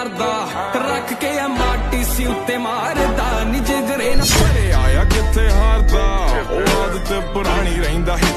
मारदा रख के माटी सी उत्ते मारदा नी जिगरे ना आया किथे हारदा आदत पुरानी रहिंदा